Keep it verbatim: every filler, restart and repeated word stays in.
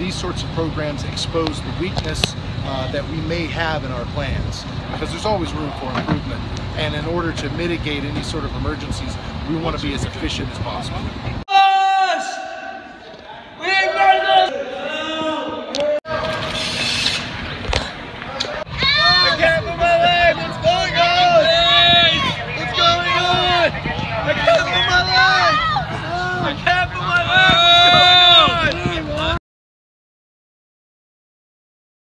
these sorts of programs expose the weakness uh, that we may have in our plans, because there's always room for improvement. And in order to mitigate any sort of emergencies, we want to be as efficient as possible.